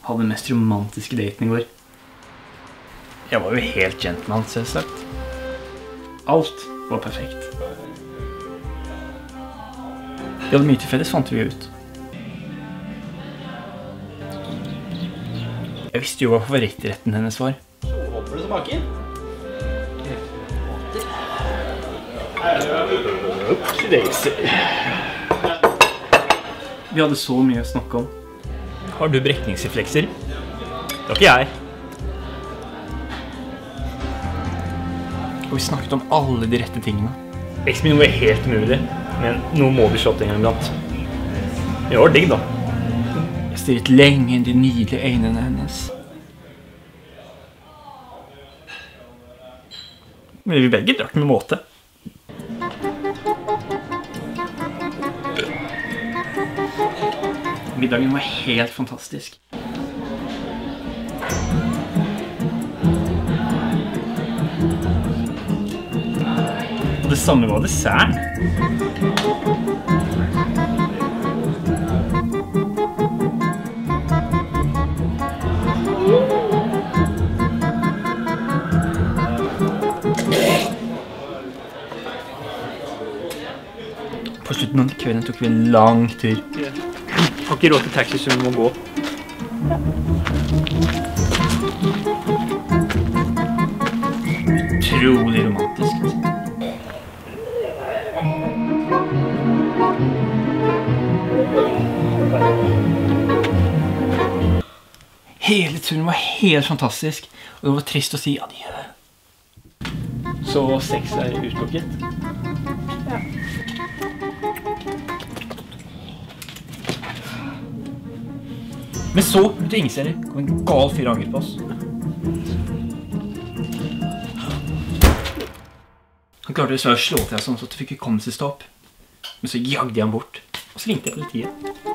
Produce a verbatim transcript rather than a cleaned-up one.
hadde den mest romantiske daten i går. Jeg var jo helt gentleman, selvsagt. Alt var perfekt. Vi hadde mye til felles, fant vi ut. Jeg visste jo hva favorittretten hennes var. Håper du smaker? Vi hadde så mye å snakke om. Har du brekningsreflekser? Det var ikke jeg. Og vi snakket om alle de rette tingene. Eksen min var helt umulig, men nå må vi slått en gang iblant. Det var digg da. Jeg stirret lenge inn de nydelige øynene hennes. Men vi begge drakk med måte. Middagen var helt fantastisk. Og det samme var desserten. På slutten av kvelden tok vi en lang tur. Jeg har ikke råd til taxi, så vi må gå. Utrolig romantisk. Hele turen var helt fantastisk, og det var trist å si adjø. Så sex er utlukket? Ja. Men så, ut av ingen kom en gal fyr angret på oss. Han klarte dessverre å slå til deg sånn, så at du fikk hukommelsestap. Men så jagde jeg han bort, og så ringte jeg politiet.